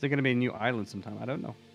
there gonna be a new island sometime? I don't know.